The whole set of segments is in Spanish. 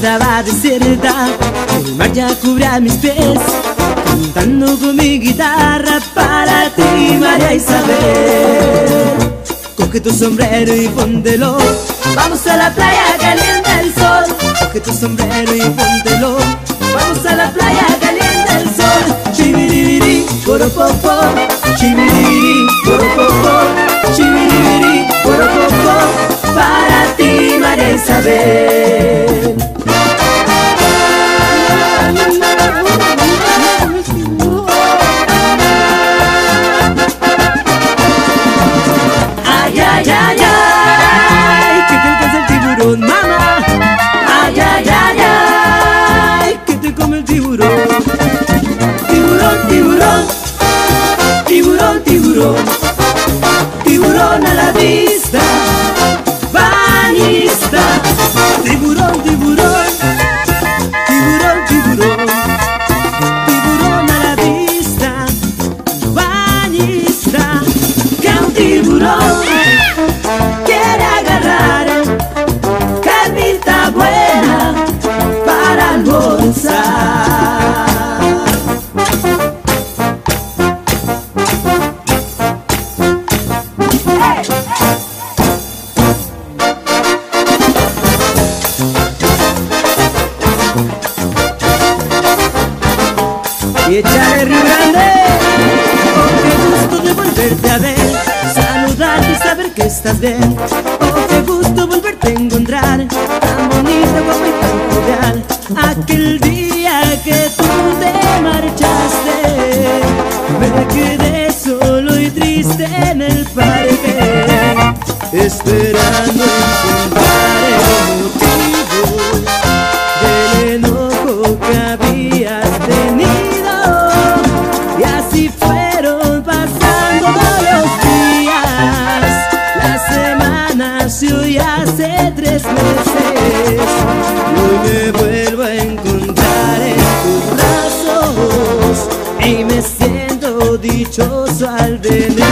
estaba desierta, el mar ya cubría mis pies, cantando con mi guitarra para ti, María Isabel. Coge tu sombrero y póntelo, vamos a la playa, calienta el sol. Coge tu sombrero y póntelo, vamos a la playa, calienta el sol. Chibiribiri, coropopo, chibiribiri, coropopo, chibiribiri, coropopo, para ti, María Isabel. Ay, ay, ay, ay, que te alcanza el tiburón, mamá. Ay, ay, ay, ay, que te come el tiburón. Tiburón, tiburón, tiburón, tiburón, tiburón a la vista, bañista. Tiburón, tiburón, tiburón, tiburón, tiburón a la vista, bañista. Que un tiburón quiere agarrar carnita buena para almorzar. Y échale Río Grande, oh qué gusto de volverte a ver, saludarte y saber que estás bien. Oh qué gusto volverte a encontrar, tan bonita, guapa y tan jovial. Aquel día que tú te marchaste, me quedé solo y triste en el parque, esperando encontrar el motivo del enojo que habías tenido. Y así fueron pasando los días, las semanas y hoy hace 3 meses. Hoy me vuelvo a encontrar en tus brazos y me siento dichoso al tenerte.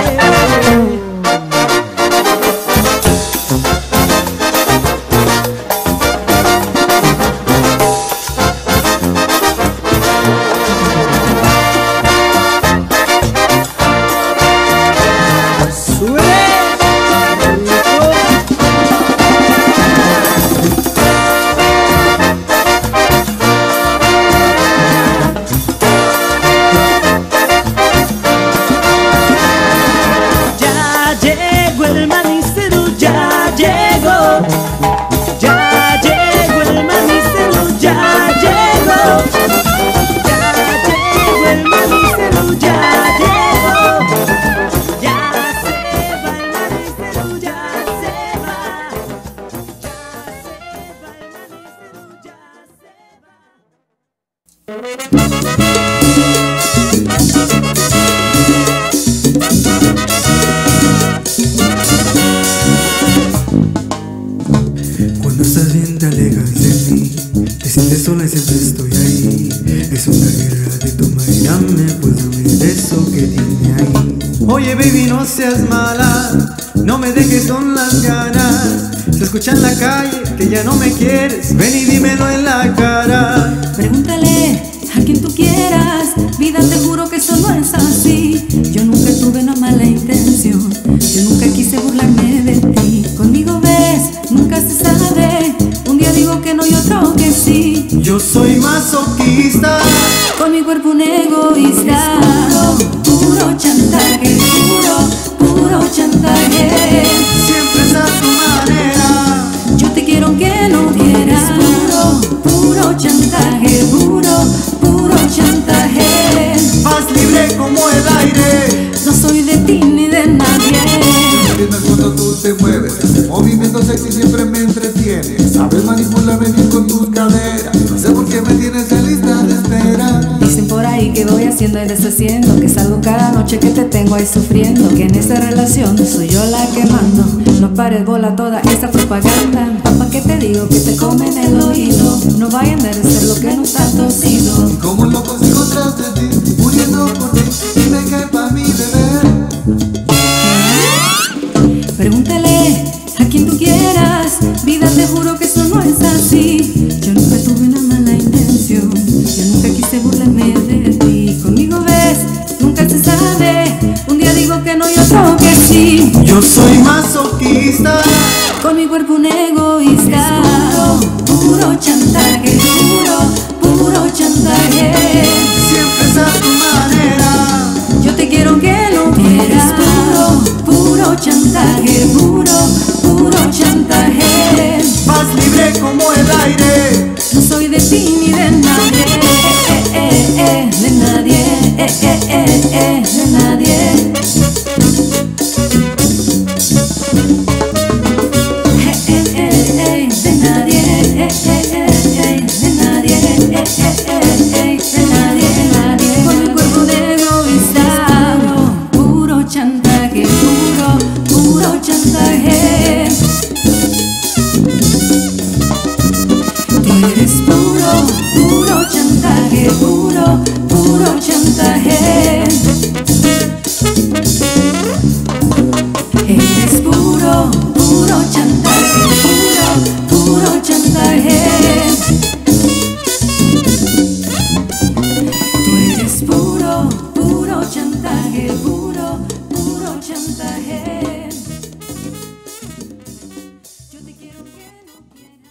Cuando estás bien te alejas de mí, te sientes sola y siempre estoy ahí. Es una guerra de toma y dame, pues dame de eso que tiene ahí. Oye baby, no seas mala, no me dejes con las ganas. Se escucha en la calle que ya no me quieres, ven y dímelo en la cara. Pregúntale a quien tú quieras, vida, te juro que eso no es así. Yo nunca tuve una mala intención, yo nunca quise burlarme de ti. Conmigo ves, nunca se sabe, un día digo que no y otro que sí. Yo soy masoquista, con mi cuerpo un egoísta. Puro chantaje, puro chantaje. siempre es a tu manera. Yo te quiero aunque no quieras. Puro chantaje, puro chantaje. Vas libre como el aire, No soy de ti ni de nadie. Entiendes cuando tú te mueves, ese movimiento sexy siempre me entretiene. Sabes manipularme bien con tus caderas, no sé por qué me tienes en lista de espera. Dicen por ahí que voy haciendo y deshaciendo, que salgo cada noche que te tengo ahí sufriendo, que en esta relación soy yo la que mando. No pares bola toda esta propaganda, papá, que te digo que te comen el oído. No vaya a enderecer lo que nos ha torcido. Como un loco sigo tras de ti, muriendo por ti, dime qué pa' mi beber. Pregúntale a quien tú quieras, vida, te juro que eso no es así. de nadie. De nadie, de nadie. Con mi cuerpo de egoísta, puro chantaje, puro chantaje. Eres puro chantaje, puro chantaje. Eres puro chantaje, puro chantaje. Tú eres puro chantaje, puro chantaje. Yo te quiero que no quieras.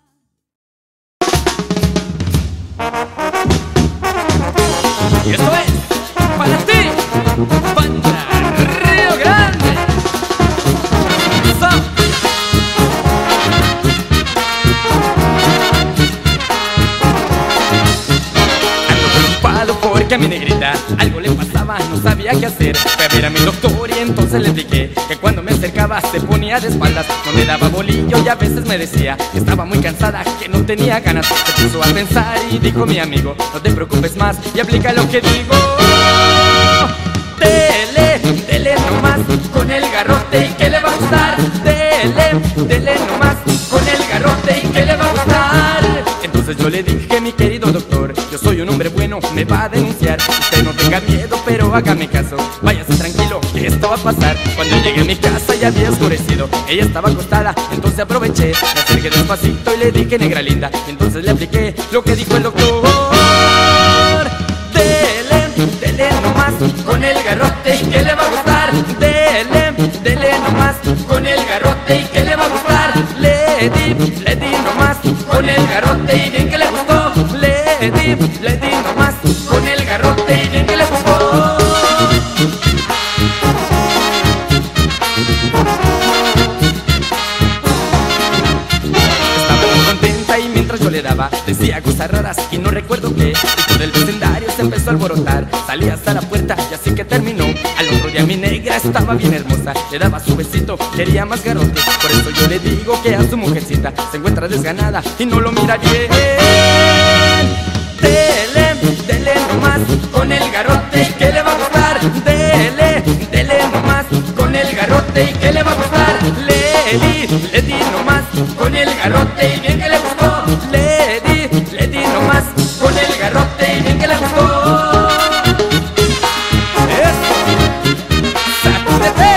Y esto es para ti, Banda Río Grande. Ando preocupado porque a mi negrita algo le pasaba, no sabía qué hacer. Fui a ver a mi doctor y entonces le expliqué que cuando me acercaba se ponía de espaldas, no me daba bolillo y a veces me decía que estaba muy cansada, que no tenía ganas. Se puso a pensar y dijo mi amigo, no te preocupes más y aplica lo que digo. Dele nomás con el garrote y que le va a gustar. Dele nomás con el garrote y que le va a gustar. Entonces yo le dije, mi querido doctor, yo soy un hombre bueno, me va a denunciar. Usted no tenga miedo, pero hágame caso, váyase tranquilo, que esto va a pasar. Cuando llegué a mi casa ya había oscurecido, ella estaba acostada, entonces aproveché, me acerqué despacito y le dije, negra linda. Entonces le apliqué lo que dijo el doctor. Dele nomás con el garrote y que le va a gustar. Dele nomás con el garrote y que le va a gustar. Le di nomás con el garrote y bien que le gustó. Le di nomás con el garrote y bien que le gustó. Estaba muy contenta y mientras yo le daba decía cosas raras y no recuerdo qué. Y todo el vecindario se empezó a alborotar, salí hasta la puerta y así que terminó. Al otro día mi negra estaba bien hermosa, le daba su besito, quería más garrote. Por eso yo le digo que a su mujercita se encuentra desganada y no lo mira bien. Dele nomás con el garrote y que le va a gustar. Dele nomás con el garrote y que le va a gustar. Le di nomás con el garrote y bien que le gustó. Le di nomás con el garrote y bien que le gustó. Eso, sacúdete.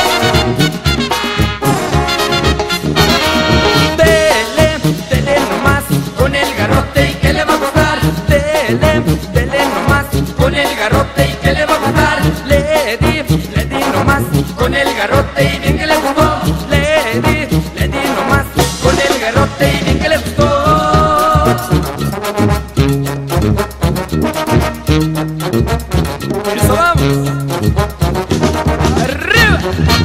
Dele nomás con el garrote y que le va a gustar. Dele nomás con el garrote y que le va a gustar. Le di nomás con el garrote y bien que le gustó. Le di nomás con el garrote y bien que le gustó. Eso vamos. Arriba.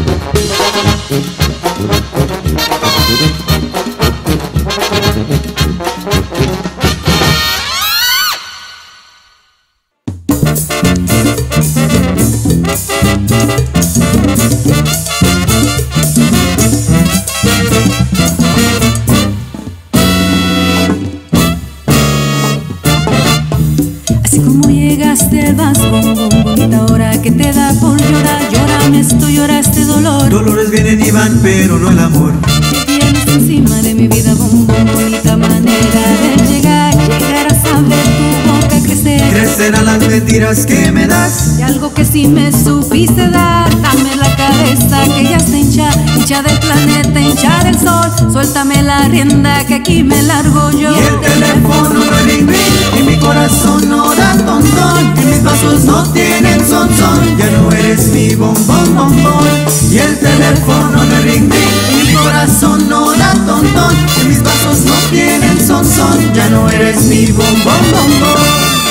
Así como llegaste vas, bonita hora que te da por llorar. Llórame esto, llora este dolor. Dolores vienen y van, pero no el amor. Te tienes encima de mi vida, bonita manera de llegar a saber tu boca crecer. Crecerán las mentiras que me das. Y algo que sí me supiste dar, dame la cabeza que ya está hincha del planeta, hincha del sol. Suéltame la rienda que aquí me largo yo. Y el teléfono no ring ring, y mi corazón no da tontón, y mis pasos no tienen son. Ya no eres mi bombón. Y el teléfono no ring ring, y mi corazón no da tontón, y mis pasos no tienen son. Ya no eres mi bombón.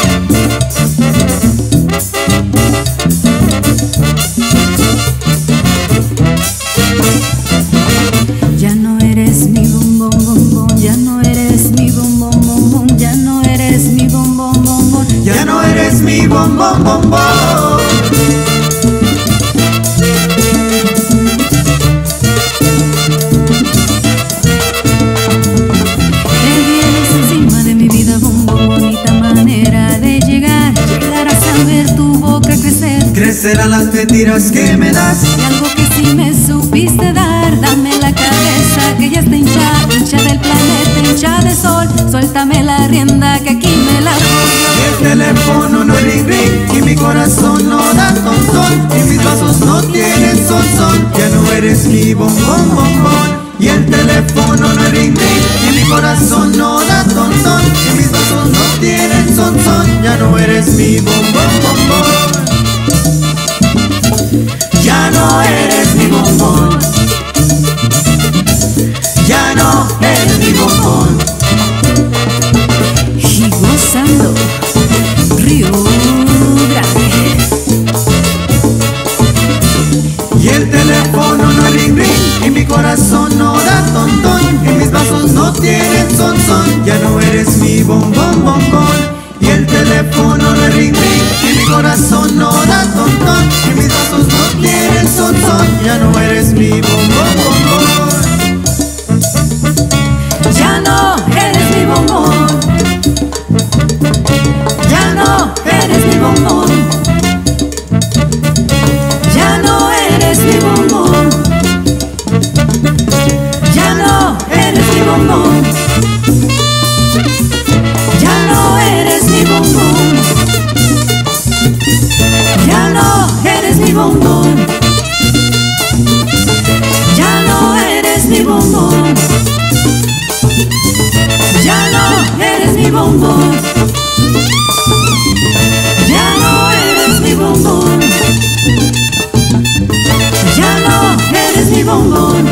Ya no eres mi bombón, ya no eres mi bombón, ya no eres mi bombón. Ya no eres mi bombón, bombón. Te vienes encima de mi vida, bombón, bonita manera de llegar. Llegar a saber tu boca crecer. Crecerán las mentiras que me das. Y algo que sí me supiste dar. Dame la cabeza que ya está hinchada, hincha del planeta, hincha de sol. Suéltame la rienda que aquí me la voy. El teléfono no ring ring y mi corazón no da ton ton. Y mis vasos no tienen son son. Ya no eres mi bombón, bombón. Y el teléfono no ring ring y mi corazón no da ton ton. Y mis vasos no tienen son son. Ya no eres mi bombón, bombón. Ya no eres mi bombón. Ya no eres mi bombón. Y gozando Río Grande. Y el teléfono no ring ring y mi corazón no da ton ton. Y mis vasos no tienen son son. Ya no eres mi bombón, bombón. Y el teléfono no ring ring y mi corazón no da ton ton. Y mis vasos no tienen son son. Ya no eres mi bombón, bombón. Ya no eres mi bombón. Ya no eres mi bombón. Ya no eres mi bombón. Ya no eres mi bombón. Ya no eres mi bombón. Ya no eres mi bombón. Ya no eres mi bombón. Ya no eres mi bombón. Ya no eres mi bombón. Ya no eres mi bombón.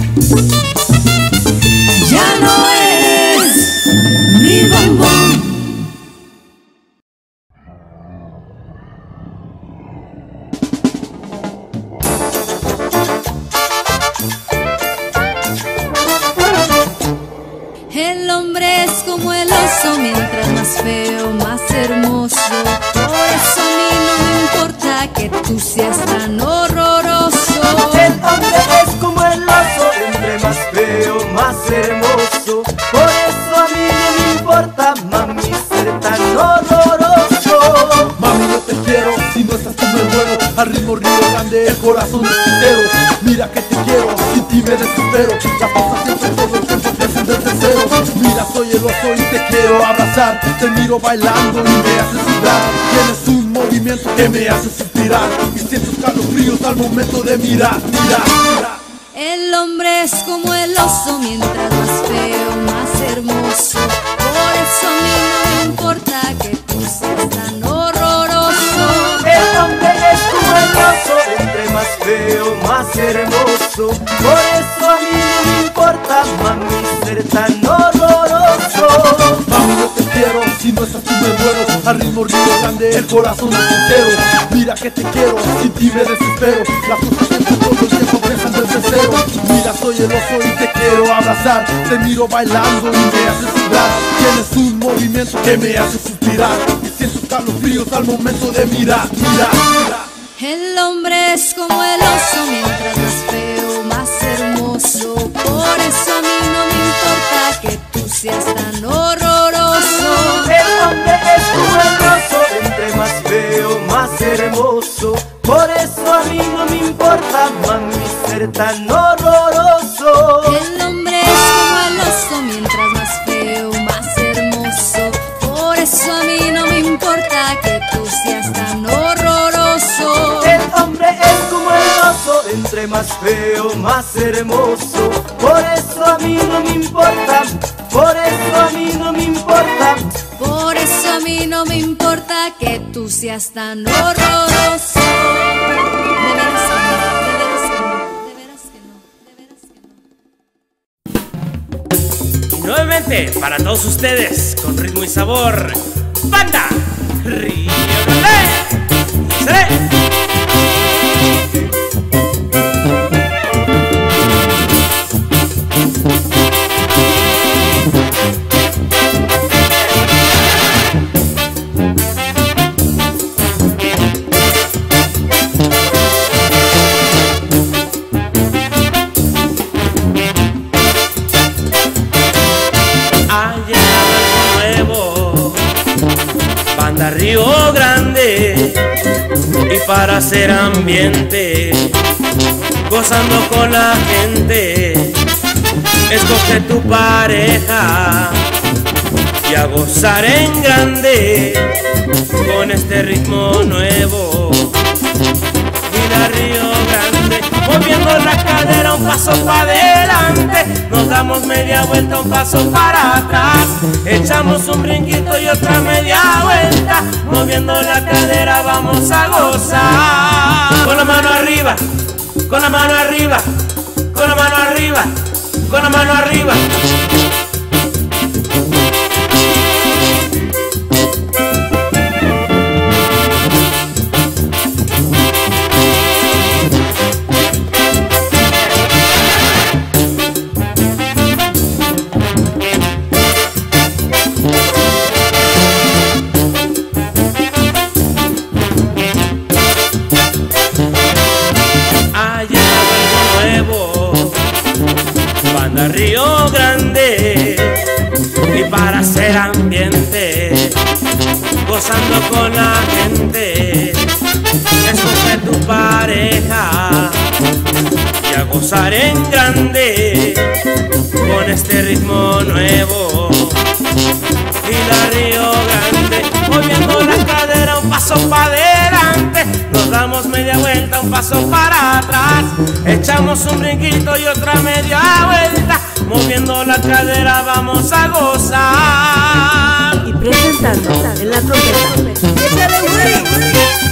Ya no eres mi bombón. El hombre es como el oso, mientras más feo, más hermoso. Por eso a mí no me importa que tú seas tan horroroso. El hombre es como el oso, entre más feo, más hermoso. Por eso a mí no me importa, mami, ser tan horroroso. Mami, no te quiero, si no estás tú me muero. Al ritmo Río Grande, el corazón es sincero. Mira que te quiero, sin ti me desespero. Las cosas siempre todo el tiempo crecen desde cero. Mira, soy el oso y te quiero abrazar. Te miro bailando y me haces sudar. Tienes un movimiento que me hace suspirar. Y siento escalofríos al momento de mirar, mirar. El hombre es como el oso, mientras más feo, más hermoso. Por eso a mí no me importa que tú seas tan horroroso. El hombre es como el oso, entre más feo, más hermoso. Por eso a mí no me importa, mami, ser tan horroroso. Mami, no te quiero, si no estás tú me muero. Al ritmo Río Grande, el corazón es sincero. Mira que te quiero, sin ti me desespero. Las cosas siempre todo el tiempo crecen desde cero. Mira, soy el oso y te quiero abrazar. Te miro bailando y me haces sudar. Tienes un movimiento que me hace suspirar. Y siento escalofríos al momento de mirar, mirar, mirar. El hombre es como el oso, mientras más feo, más hermoso. Por eso a mí no me importa que tú seas tan horroroso. El hombre es como el oso, entre más feo, más hermoso. Por eso a mí no me importa, mami, ser tan horroroso. El hombre es como el oso, mientras más feo, más hermoso. Por eso a mí no me importa que tú seas tan horroroso. El hombre es como el oso, entre más feo, más hermoso. Por eso a mí no me importa, por eso a mí no me importa. Por eso a mí no me importa que tú seas tan horroroso. De veras que no, de veras que no, de veras que no, de veras que no. Y nuevamente, para todos ustedes, con ritmo y sabor, Banda Río Grande. ¡Seré! y para hacer ambiente, gozando con la gente. Escoge tu pareja y a gozar en grande con este ritmo nuevo. Mira Río Grande, moviendo la cadera, un paso para adelante, nos damos media vuelta, un paso para atrás, echamos un brinquito y otra media vuelta, moviendo la cadera vamos a gozar. Con la mano arriba, con la mano arriba, con la mano arriba, con la mano arriba. Río Grande, y para hacer ambiente, gozando con la gente. Escoge tu pareja y a gozar en grande con este ritmo nuevo. Y la Río Grande, moviendo la cadera, un paso para adelante, nos damos media vuelta, un paso para atrás, echamos un brinquito y otra media vuelta, moviendo la cadera vamos a gozar. Y presentando en la trompeta, ¡échale güey!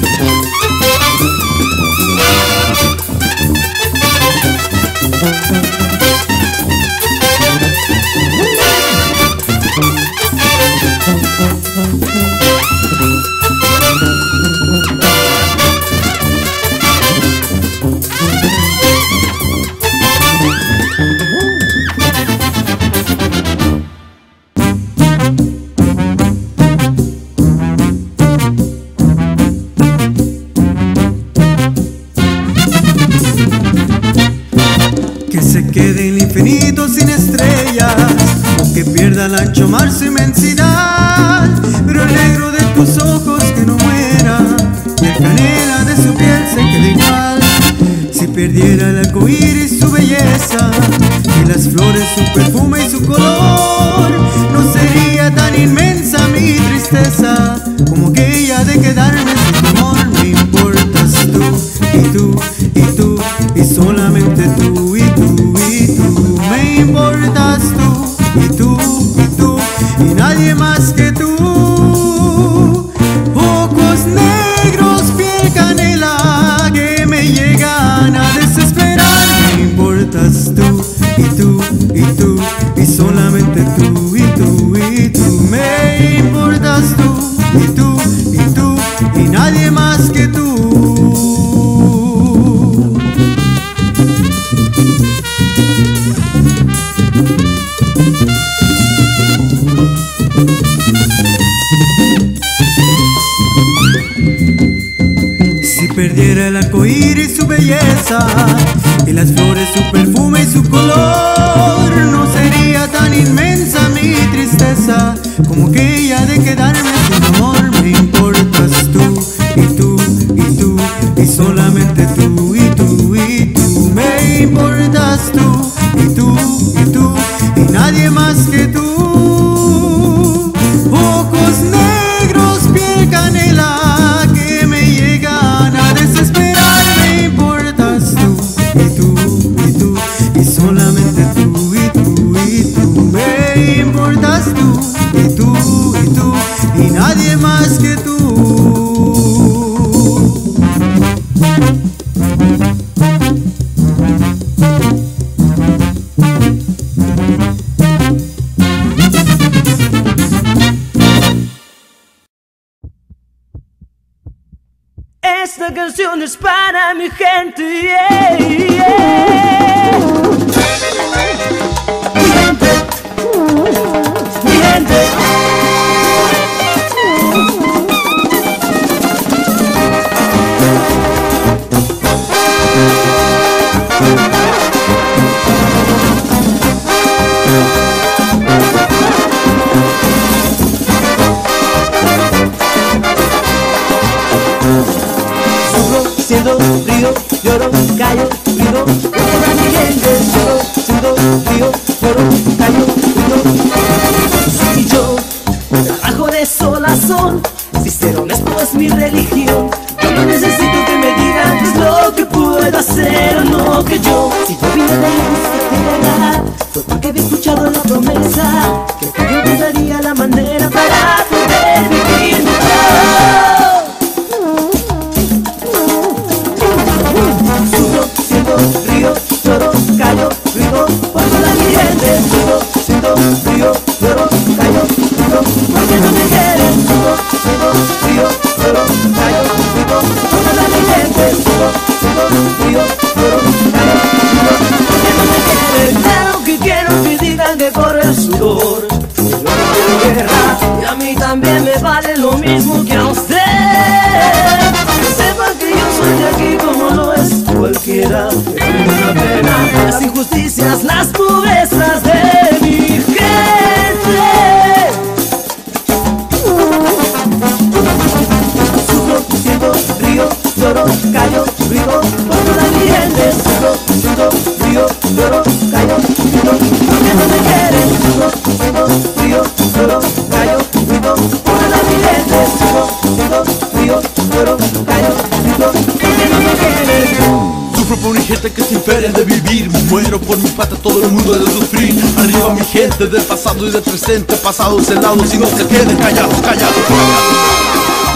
Quede el infinito sin estrellas, o que pierda el ancho mar su inmensidad, pero el negro de tus ojos que no muera, y el canela de su piel se quede igual. Si perdiera el arcoíris su belleza, y las flores su perfume y su color, no sería tan inmensa mi tristeza como aquella de quedarme sin tu amor. Me importas tú, y tú, y tú, y solamente tú, y tú. Me importas tú, y tú, y tú, y nadie más que tú. Ojos negros, piel canela, que me llegan a desesperar. Me importas tú, y tú, y tú, y solamente tú, y tú, y tú. Me importas tú, y tú, y tú, y nadie más que tú. Si perdiera el arcoíris su belleza, y las flores su perfume y su color, no sería tan inmensa mi tristeza como aquella de quedarme sin amor. Me importas tú, y tú, y tú, y solamente tú, y tú, y tú. Me importas tú, y tú, y tú, y nadie más que tú. Ojos negros, piel canela, que me llegan a desesperar. Me importas tú, y tú, y tú, y solamente tú, y tú, y tú. Me importas tú, y tú, y tú, y nadie más que tú. Esta canción es para mi gente, yeah, yeah. Mi gente, mi gente. sudo, río, lloro, callo, río, por toda mi gente. Sudo, río, lloro, callo, río. Y yo trabajo de sol a sol, si ser honesto es mi religión. Yo no necesito que me digan qué es lo que puedo hacer o no, que yo, si yo vine de esta tierra, fue porque había escuchado la promesa que yo encontraría la manera para poder vivir mejor. Sudo, siento, río, lloro, callo, río, por toda mi gente. Sudo, siento, río, lloro, callo, río, porque no me quieren. Sudo, siento, río, lloro, callo, río, por toda mi gente. Sudo, siento, río, lloro, callo, río, porque no me quieren. Claro que quiero que digan que corre el sudor, que yo no quiero guerra, y a mí también me vale lo mismo que a usted. Que sepa que yo soy de aquí como lo es cualquiera, que tiene una pena las injusticias, las pobrezas de mi gente. Sufro, siento, río, lloro, callo, río, por toda mi gente. Sufro, siento, río, lloro, callo, río, porque no me quieren. Sufro, siento, río, lloro, callo, río, por toda mi gente. Sufro, siento, río, lloro, callo, río, porque no me quieren. Sufro por mi gente que sin feria de vivir. Muero por mi patria, todo el mundo debe sufrir. Arriba mi gente del pasado y del presente, pasados helados y no se queden callados, callados, callados.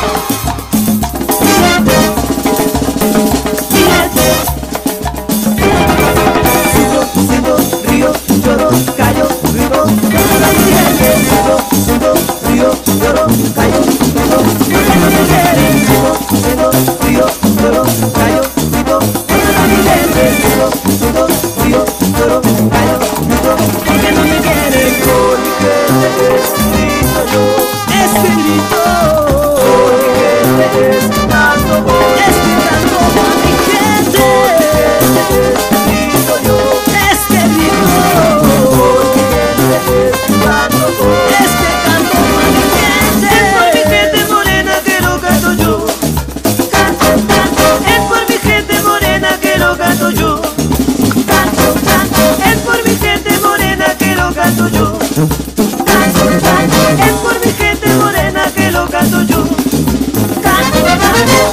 Sufro, siento, río, lloro, callo, río, por toda mi gente. Sufro, siento, río, lloro, callo, río, porque no me quieren. Sufro, siento, río, lloro, callo, río, por toda mi gente. Sufro, siento, río, lloro, callo, río, porque no me quieren. Por mi gente grito yo este grito, por mi gente tanto voy, este canto por mi gente. Grito yo este grito, por mi gente tanto voy, este canto por mi gente. Es por mi gente morena que lo canto yo. Canto, canto, es por mi gente morena que lo canto yo. Canto, canto, es por mi gente morena que lo canto yo. Canto, canto, es por mi gente morena que lo canto yo. Canto, canto.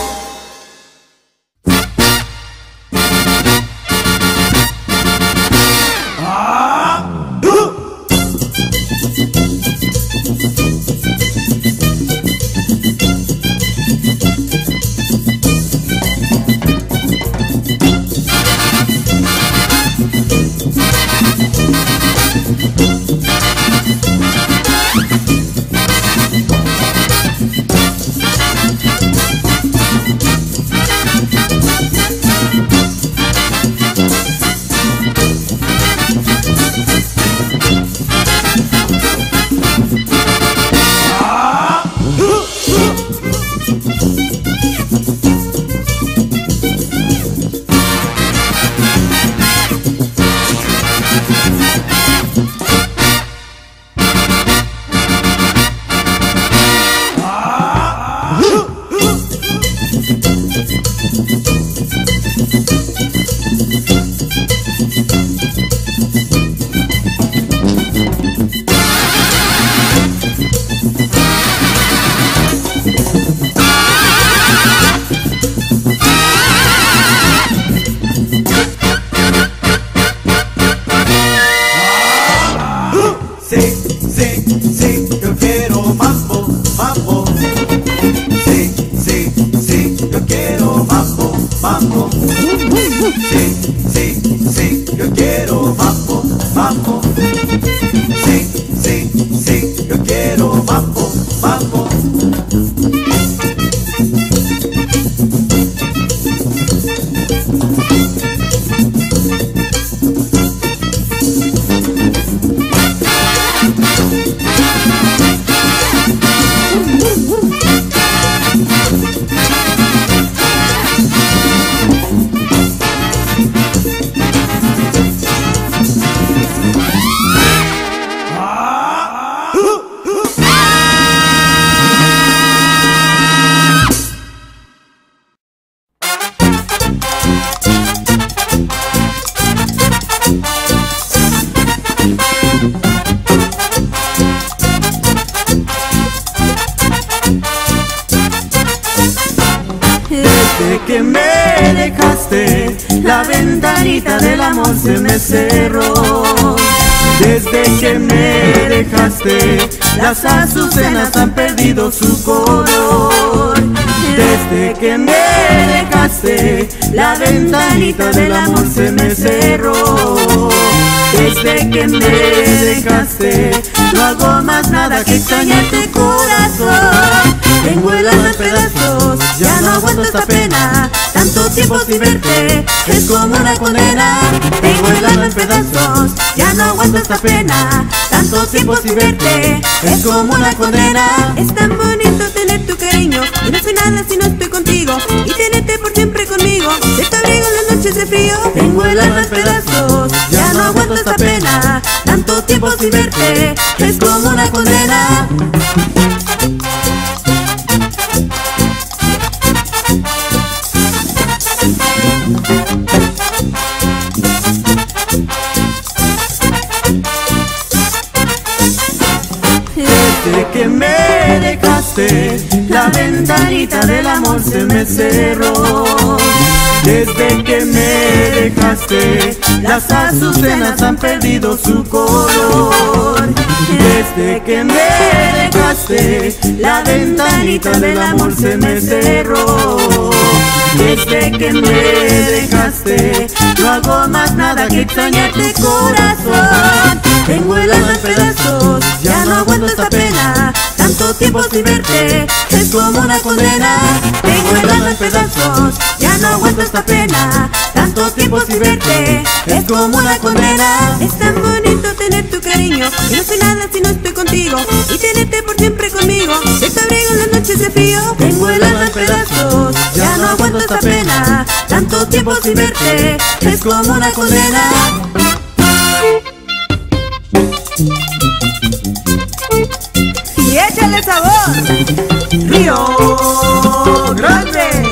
que me dejaste, la ventanita del amor se me cerró. Desde que me dejaste, las azucenas han perdido su color. Desde que me dejaste, la ventanita del amor se me cerró. Desde que me dejaste, no hago más nada que extrañarte, corazón. Tengo el alma en pedazos, ya no aguanto esta pena. Tanto tiempo sin verte, es como una condena. Tengo el alma en pedazos, ya no aguanto esta pena. Tanto tiempo sin verte, es como una condena. Es tan bonito tener tu cariño, y no soy nada si no estoy contigo. Y tenerte por siempre conmigo, de tu abrigo en las noches de frío. Tengo el alma en pedazos, ya no aguanto esta pena. Tanto tiempo sin verte, es como una condena. Desde que me dejaste, la ventanita del amor se me cerró. Desde que me dejaste, las azucenas han perdido su color. Desde que me dejaste, la ventanita del amor se me cerró. Desde que me dejaste, no hago más nada que extrañarte, corazón. Tengo el alma en pedazos, ya no aguanto esta pena. Tanto tiempo sin verte, es como una condena. Tengo el alma en pedazos, ya no aguanto esta pena. Tanto tiempo sin verte, es como una condena. Es tan bonito tener tu cariño, y no soy nada si no estoy contigo. Y tenerte por siempre conmigo, de tu abrigo en las noches de frío. Tengo el alma en pedazos, ya no aguanto esta pena. Tanto tiempo sin verte, es como una condena. Y échale sabor, Río Grande.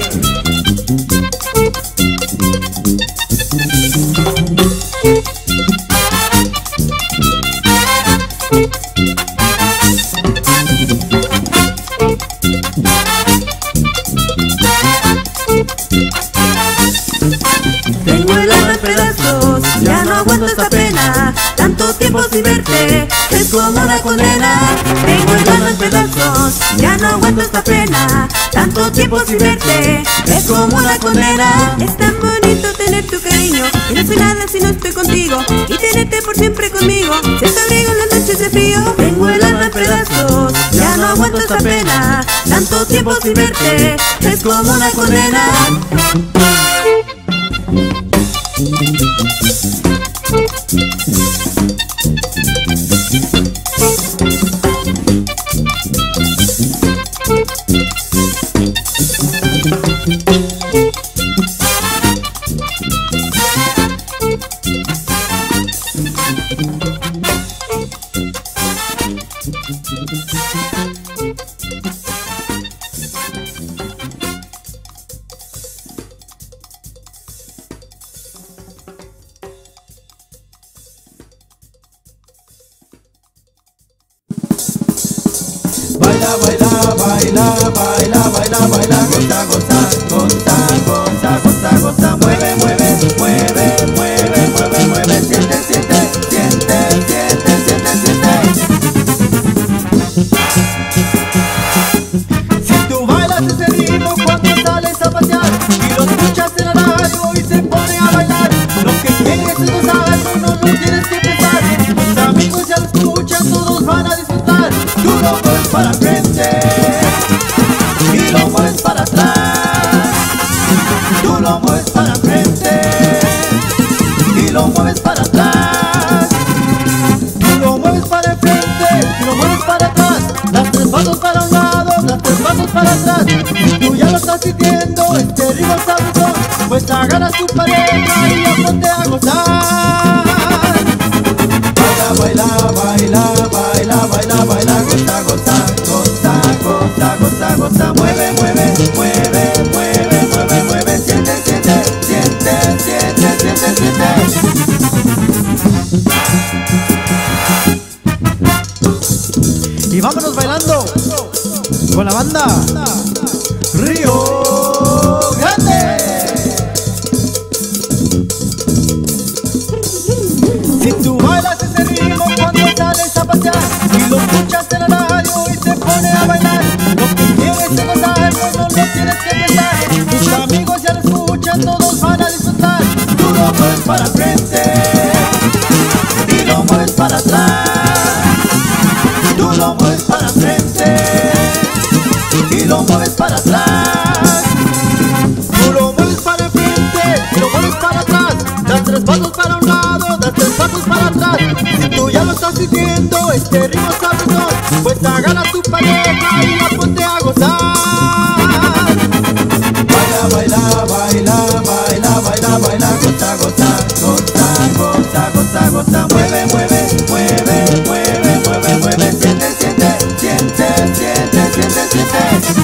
Tengo el alma en pedazos, ya no aguanto esta pena. Tanto tiempo sin verte, es como una condena. Tengo el alma en pedazos, ya no aguanto esta pena. Tanto tiempo sin verte, es como una condena. Es tan bonito tener tu cariño, y no soy nada si no estoy contigo. Y tenerte por siempre conmigo, de tu abrigo en las noches de frío. Tengo el alma en pedazos, ya no aguanto esta pena. Tanto tiempo sin verte, es como una condena. Baila, baila, baila, baila, baila, baila, goza, goza, goza, goza, goza, goza, mueve, mueve, mueve, mueve, mueve, mueve, siente, siente, siente, siente, siente, siente. Si tú bailas ese ritmo cuando sales a pasear y lo escuchas en la radio y se pone a bailar, lo que quieres es gozar, no tienes que pensar. Tus amigos ya lo escuchan, todos van a disfrutar. Tú lo mueves para frente y lo mueves para atrás. Tú lo mueves para frente y lo mueves para atrás. Tú lo mueves para enfrente y lo mueves para atrás. Las tres pasos para un lado, las tres pasos para atrás. Si tú ya lo estás sintiendo, este ritmo sabrosón, pues agarra a tu pareja y ya ponte a gozar. Baila, baila, baila, baila, baila, goza, goza, goza, goza, goza, goza, mueve, mueve, mueve, mueve, mueve, mueve, siente, siente, siente, siente, siente, siente. Y vámonos bailando con la banda Río Grande. estás sintiendo este ritmo sabrosón, pues agarra a tu pareja y la ponte a gozar. Baila, baila, baila, baila, baila, baila, goza, goza, goza, goza, goza, goza, mueve, mueve, mueve, mueve, mueve, mueve, siente, siente, siente, siente, siente, siente.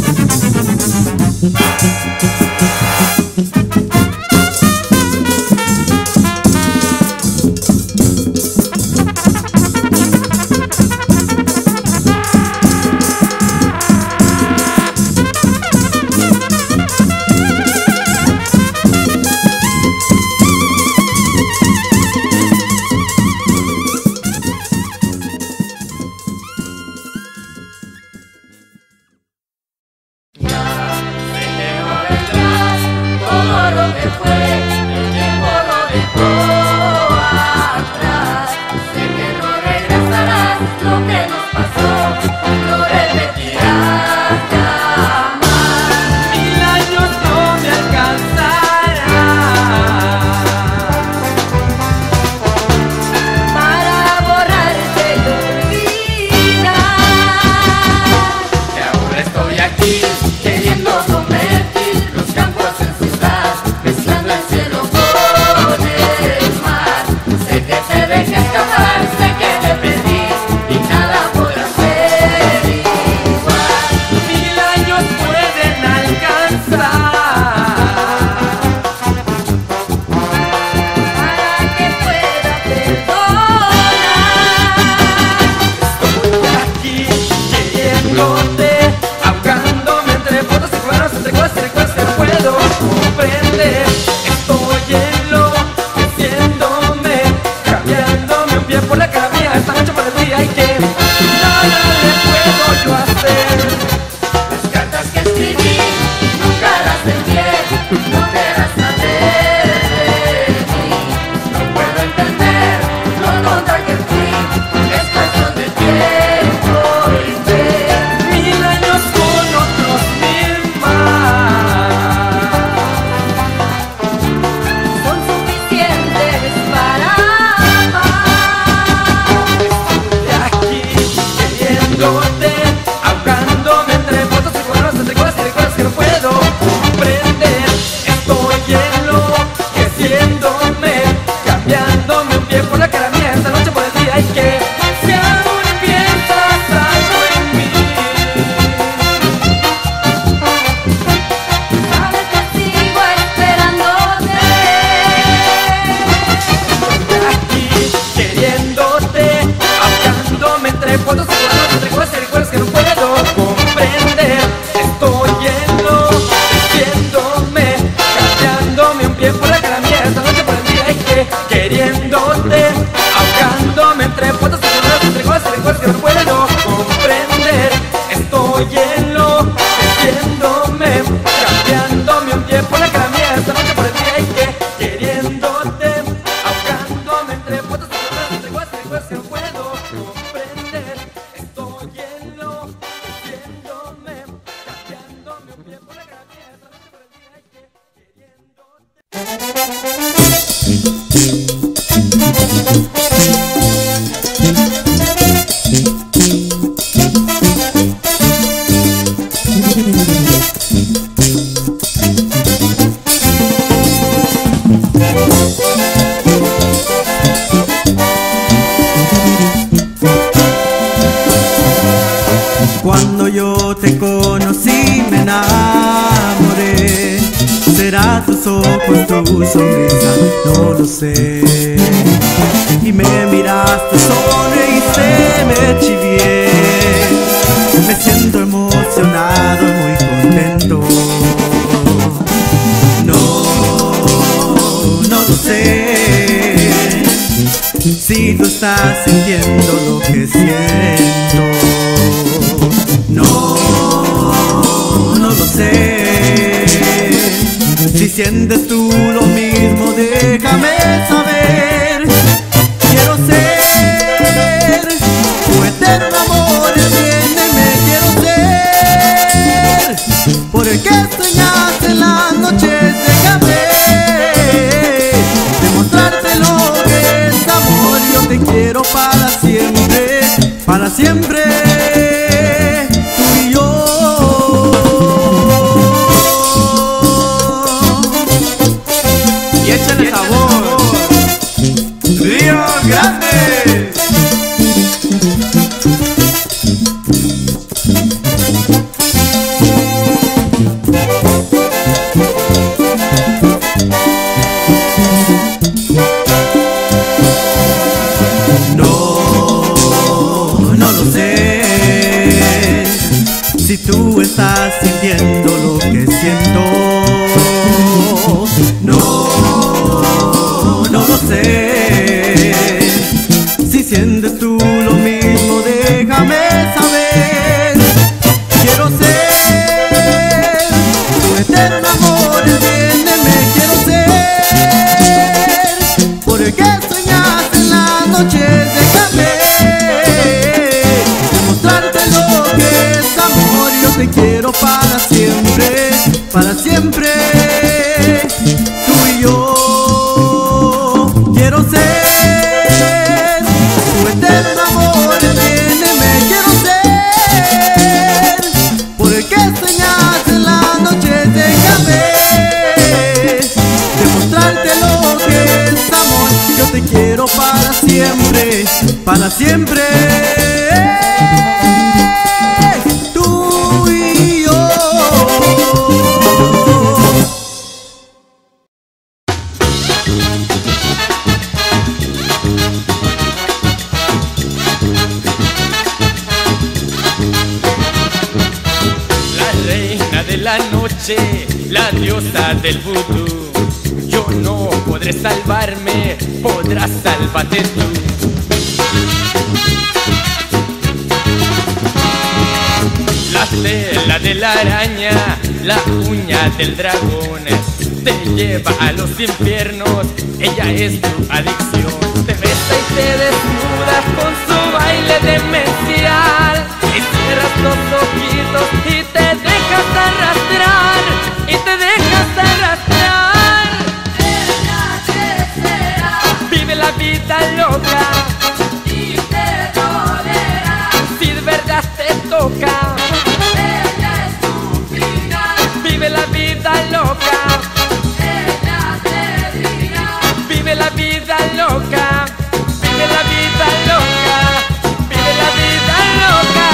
Cuando yo te conocí me enamoré. Será tus ojos, tu sonrisa, no lo sé. Y me miraste, sonreíste, me chivié. Me siento emocionado y muy contento. No lo sé. Si tú estás sintiendo lo que siento. No lo sé. Si sientes tú lo mismo, déjame saber. Quiero ser tu eterno amor, entiéndeme, quiero ser por el que sueñas en las noches. Déjame demostrarte lo que es amor. Yo te quiero para siempre. Échale sabor. Río Grande. No lo sé si tú estás sintiendo lo que siento. No lo sé si sientes tú lo mismo, déjame saber. Quiero ser tu eterno amor, entiéndeme, quiero ser porque sueñas en la noche, déjame demostrarte lo que es amor. Yo te quiero para siempre, para siempre. Tú y yo quiero ser tu eterno amor, entiéndeme, quiero ser porque sueñas en la noche, déjame demostrarte lo que es amor. Yo te quiero para siempre, para siempre. Tú y yo. La reina de la noche, la diosa del vudú. Yo no podré salvarme, podrás sálvate tú. La tela de la araña, la uña del dragón, te lleva a los infiernos, ella es tu adicción. Te besa y te desnuda con su baile demencial, y cierras los ojitos y te dejas arrastrar, y te dejas arrastrar. Vive la vida loca y te dolerá, si de verdad te toca. Ella es tu final. Vive la vida loca, ella te dirá. Vive la vida loca, vive la vida loca, vive la vida loca.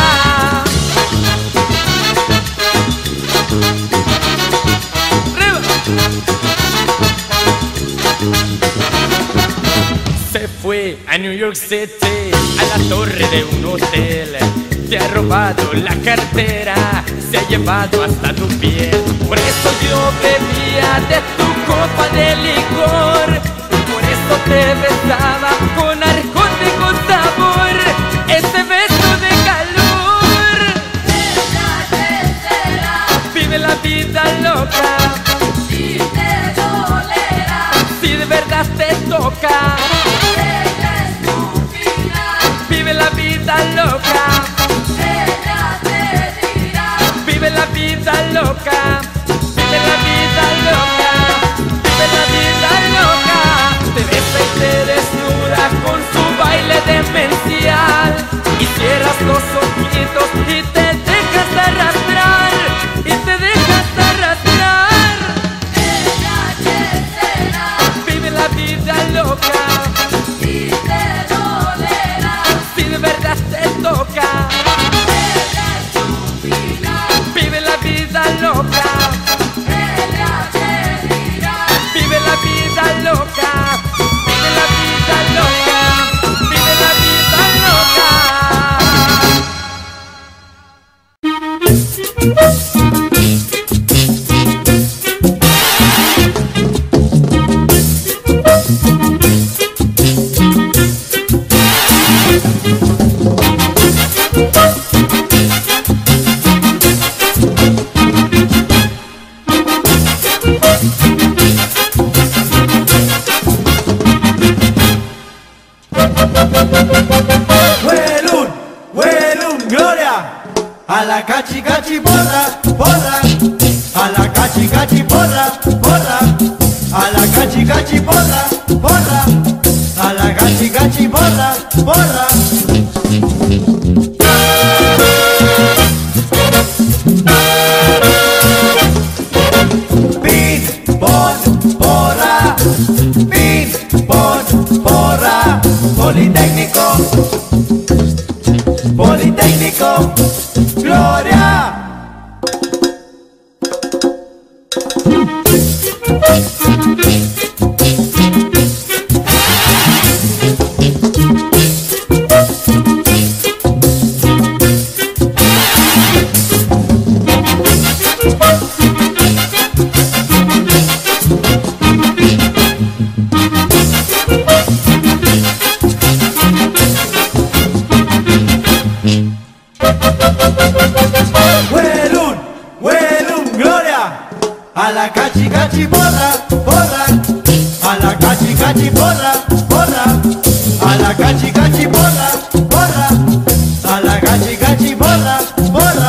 ¡Arriba! Se fue a New York City, a la torre de un hotel. Te ha robado la cartera, se ha llevado hasta tu piel. Por eso yo bebía de tu copa de licor, por eso te besaba con arconte y con sabor, ese beso de calor. Ella te será. Vive la vida loca y te dolerá, si de verdad te toca. Ella es tu final. Vive la vida loca, ella te dirá. Vive la vida loca, vive la vida loca, vive la vida loca. Te besa y te desnuda con su baile demencial, y cierras los ojitos y te dejas arrastrar, y te dejas arrastrar. Ella te será. Vive la vida loca y te dolerá, si de verdad te toca. Ella es tu final. Vive la vida loca, ella te dirá. Vive la vida loca, vive la vida loca, vive la vida loca. Huelun, Gloria. A la cachi cachi porra, porra. A la cachi cachi porra, porra. A la cachi cachi porra, porra. A la cachi cachi porra, porra. Pin, pon, porra. Politécnico, Politécnico, Gloria. A la cachi cachi porra, porra, a la cachi cachi porra, porra, a la cachi cachi porra, porra, a la cachi cachi porra, porra.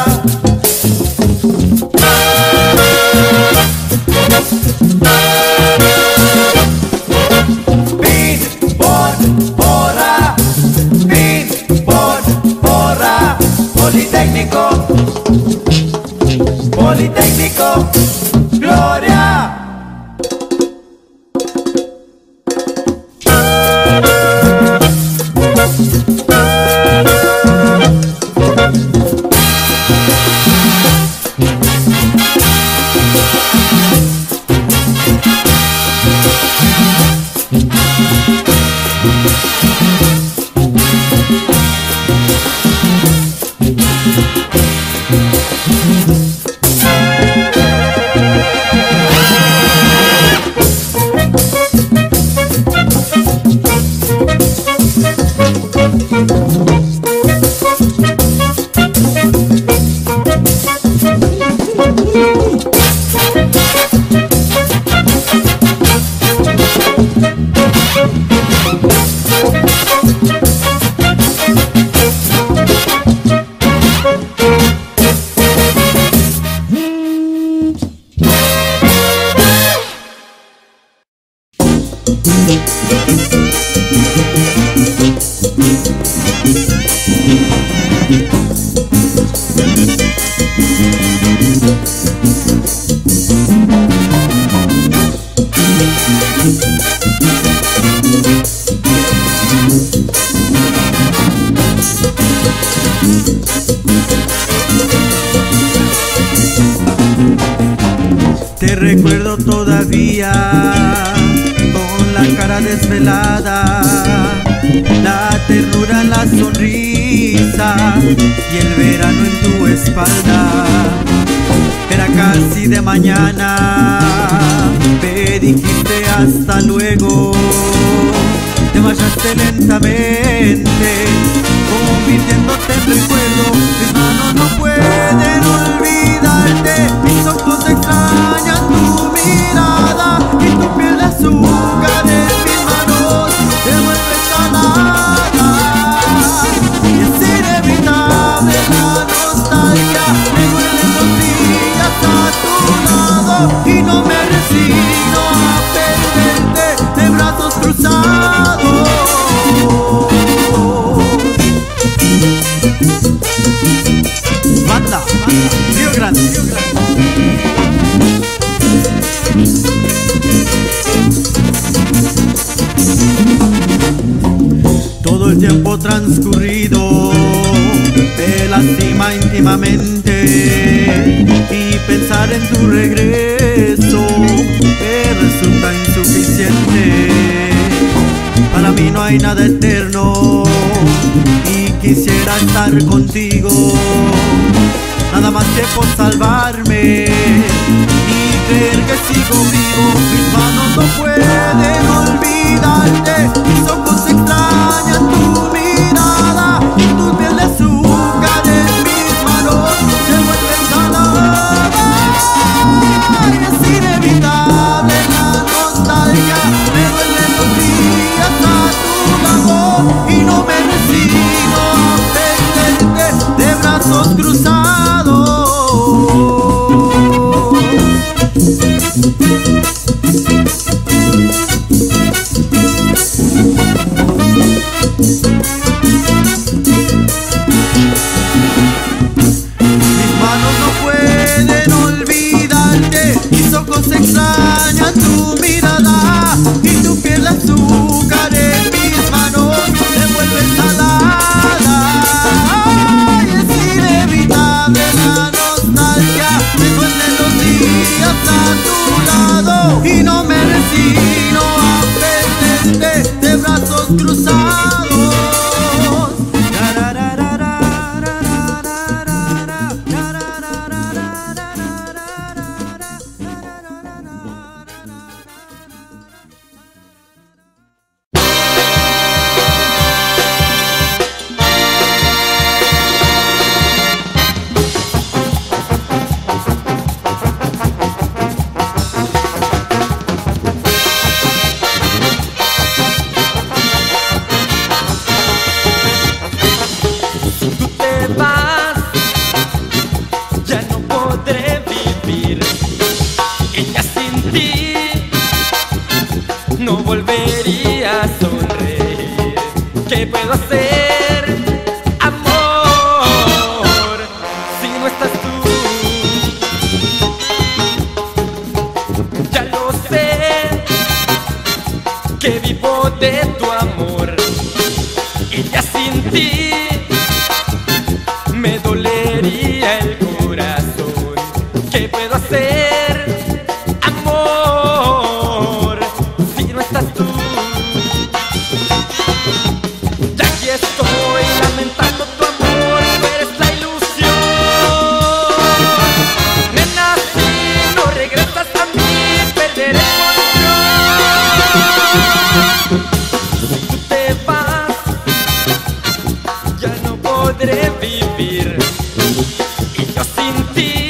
Pin, pon, porra, pin, pon, porra, Politécnico, Politécnico, Gloria. Te recuerdo todavía con la cara desvelada, la ternura en la sonrisa y el verano en tu espalda. Era casi de mañana, me dijiste hasta luego, te marchaste lentamente, convirtiéndote en recuerdo. Mis manos no pueden olvidarte, mis ojos extrañan tu mirada y tu piel de azúcar en mis manos te vuelve salada. Y es inevitable la nostalgia, me duelen los días a tu lado y no me resigno a perderte de brazos cruzados. Banda, Río Grande, Río Grande. Todo el tiempo transcurrido te lastima íntimamente y pensar en tu regreso me resulta insuficiente. Para mí no hay nada eterno y quisiera estar contigo, nada más que por salvarme y creer que sigo vivo. Mis manos no pueden olvidarte, mis ojos extrañan tu mirada y tu piel de azúcar en mis manos se vuelven saladas. Es inevitable la nostalgia, me duelen los días a tu lado y no me resigno a perderte de brazos cruzados. Mis manos no pueden olvidarte, mis ojos extrañan tu mirada y tu piel de azúcar en mis manos a tu lado y no me resigno a perderte de brazos cruzados. No volvería a sonreír. ¿Qué puedo hacer, amor, si no estás tú? Ya lo sé, que vivo de tu amor y ya sin ti me dolería el corazón. ¿Qué puedo hacer, amor, si no estás tú? Ya aquí estoy lamentando tu amor, tú eres la ilusión. Nena, si no regresas a mí, perderé el control. Si tú te vas, ya no podré vivir. Y yo sin ti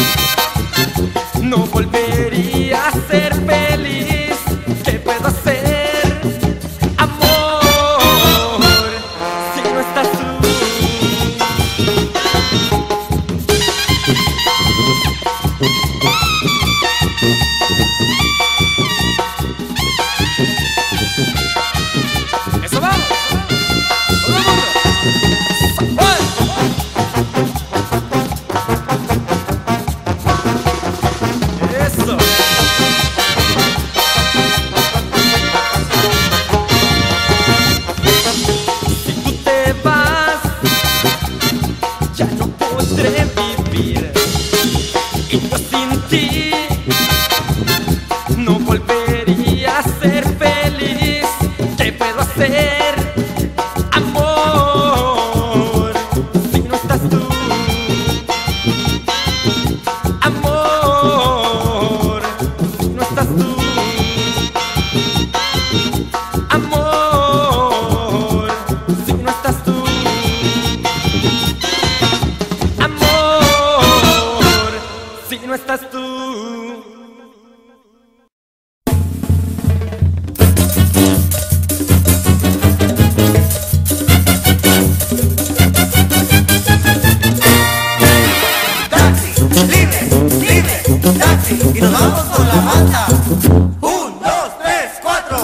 no volvería a ser feliz. ¿Qué puedo hacer, amor, si no estás tú? ¡Eso vamos! ¡Todo el mundo! ¡Eso! Si tú te vas, ya no podré vivir. Y yo sin ti no volvería a ser feliz. ¿Qué puedo hacer, amor, si no estás tú? Amor, si no estás tú. Amor, si no estás tú. Amor, si no estás tú. Taxi, libre, libre, taxi, y nos vamos con la banda. 1, 2, 3, 4.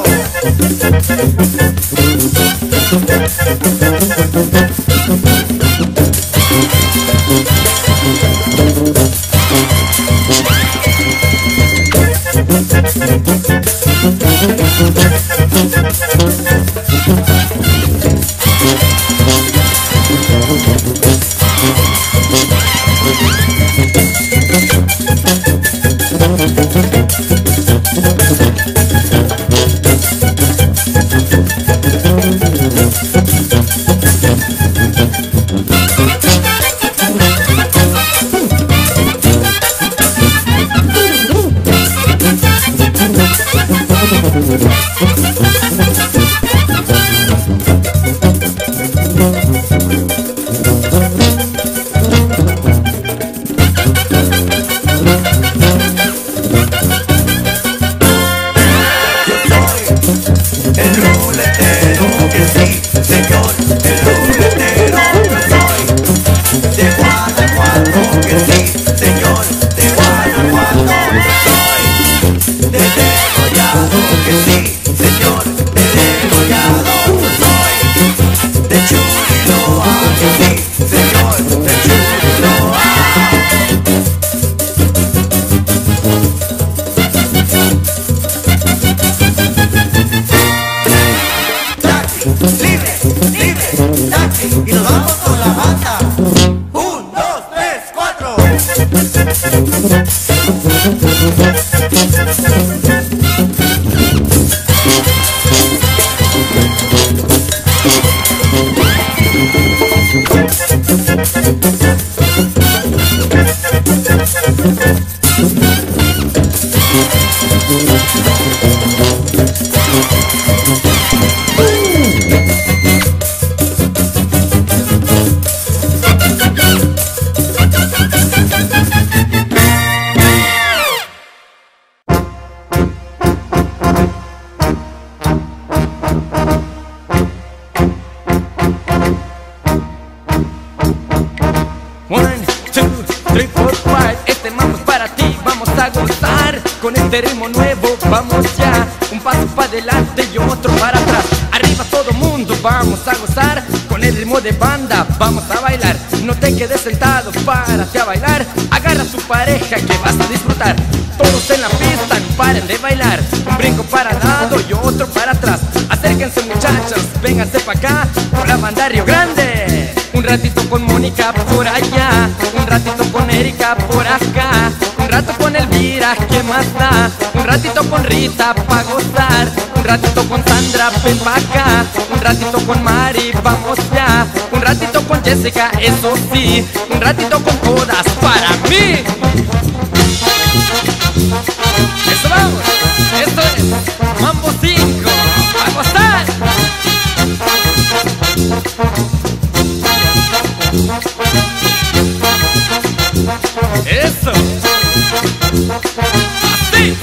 Y nos vamos con la banda. 1, 2, 3, 4. Con este ritmo nuevo vamos ya, un paso para adelante y otro para atrás. Arriba todo mundo, vamos a gozar. Con el ritmo de banda vamos a bailar. No te quedes sentado, párate a bailar. Agarra a tu pareja que vas a disfrutar. Todos en la pista, no paren de bailar. Un brinco para al lado y otro para atrás. Acérquense muchachos, vénganse para acá. Con la banda Río Grande. Un ratito con Mónica por allá, un ratito con Erika por acá, un rato con Elvira, ¿qué más da? Un ratito con Rita pa' gozar, un ratito con Sandra, ven pa' acá, un ratito con Mari, vamos ya, un ratito con Jessica, eso sí, un ratito con todas para mí. Eso vamos, esto es Mambo 5, a gozar. Eso. Así.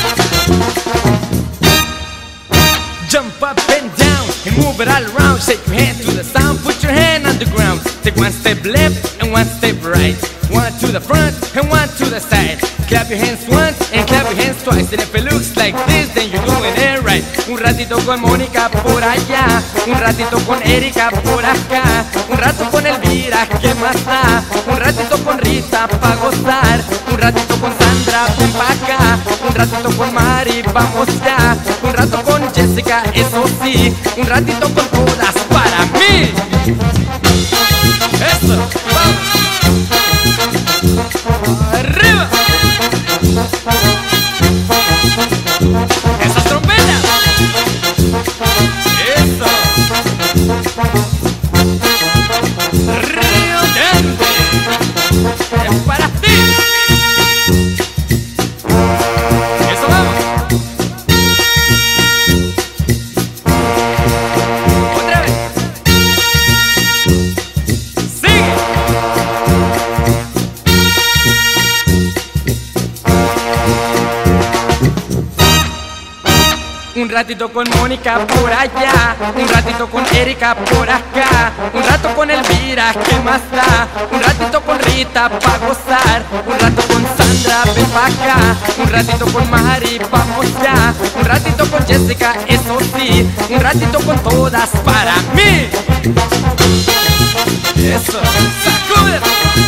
Jump up and down and move it all around. Shake your hand to the sound, put your hand on the ground. Take one step left and one step right. One to the front and one to the side. Clap your hands once and clap your hands twice. And if it looks like this, then you're doing it right. Un ratito con Mónica por allá, un ratito con Erika por acá, un rato con Elvira, ¿qué más da? Un ratito con Rita pa' gozar, un ratito con Sandra, ven pa' acá, un ratito con Mari, vamos ya, un rato con Jessica, eso sí, un ratito con todas para mí. Eso, vamos. Arriba. Esas trompetas. Eso. Río Grande. Es para ti. Eso vamos. Otra vez. Sigue. Un ratito con Mónica por allá, un ratito con Erika por acá, un rato con Elvira, ¿qué más da? Un ratito con Rita pa' gozar, un rato con Sandra, ven pa' acá, un ratito con Mari, vamos ya, un ratito con Jessica, eso sí, un ratito con todas para mí. Eso, sacude.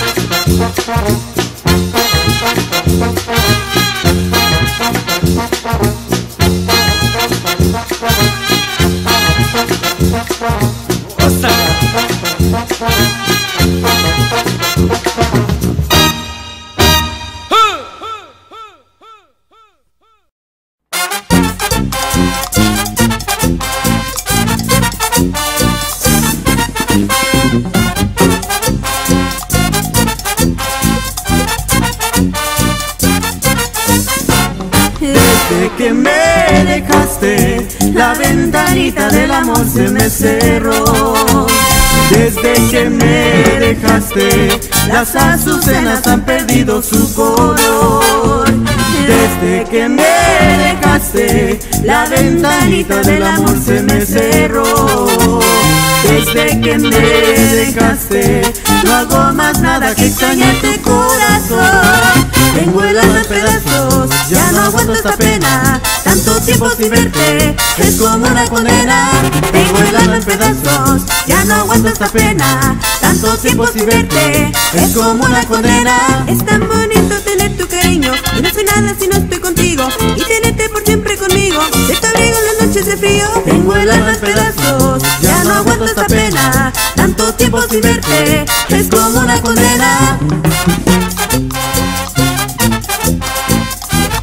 Desde que me dejaste, la ventanita del amor se me cerró. Desde que me dejaste, las azucenas han perdido su color. Desde que me dejaste, la ventanita del amor se me cerró. Desde que me dejaste, no hago más nada que extrañar tu corazón. Tengo el alma en pedazos, ya no aguanto esta pena. Tanto tiempo sin verte, es como una condena. Tengo el alma en pedazos, ya no aguanto esta pena. Tanto tiempo sin verte, es como una condena. Es tan bonito tener tu cariño, y no soy nada si no estoy contigo, y tenerte por siempre conmigo, de tu abrigo en las noches de frío. Tengo el alma en pedazos, ya no aguanto esta pena. Tanto tiempo sin verte, es como una condena.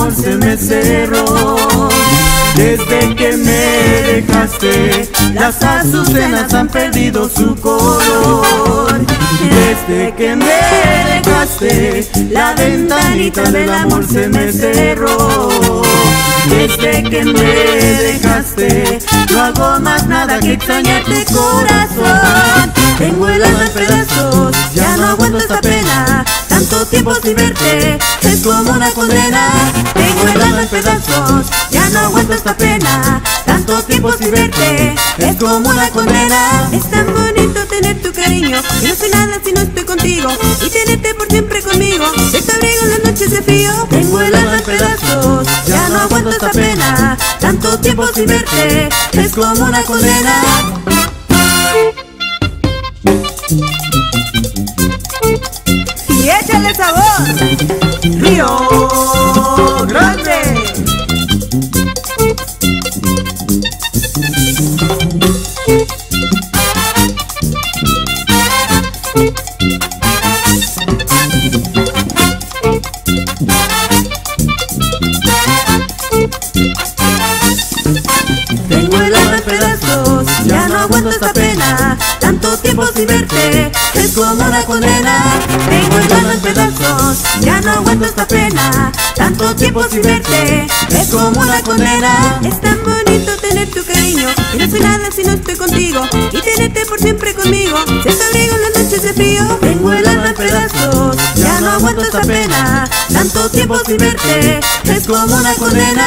amor se me cerró. Desde que me dejaste, las azucenas han perdido su color. Desde que me dejaste, la ventanita del amor se me cerró. Desde que me dejaste, no hago más nada que extrañarte, corazón. Tengo el alma en pedazos, ya no aguanto esta pena. Tanto tiempo sin verte, es como una condena. Tengo el alma en pedazos, ya no aguanto esta pena. Tanto tiempo sin verte, es como una condena. Es tan bonito tener tu cariño, y no soy nada si no estoy contigo, y tenerte por siempre conmigo. De tu abrigo en las noches de frío. Tengo el alma en pedazos, ya no aguanto esta pena. Tanto tiempo sin verte, es como una condena. Y échale sabor, Río Grande. Tengo el alma en pedazos, ya no aguanto esta pena. Tanto tiempo sin verte, es como una condena. Tengo el alma en pedazos, ya no aguanto esta pena. Tanto tiempo sin verte, es como una condena. Es tan bonito tener tu cariño, y no soy nada si no estoy contigo, y tenerte por siempre conmigo. De tu abrigo en las noches de frío. Tengo el alma en pedazos, ya no aguanto esta pena. Tanto tiempo sin verte, es como una condena.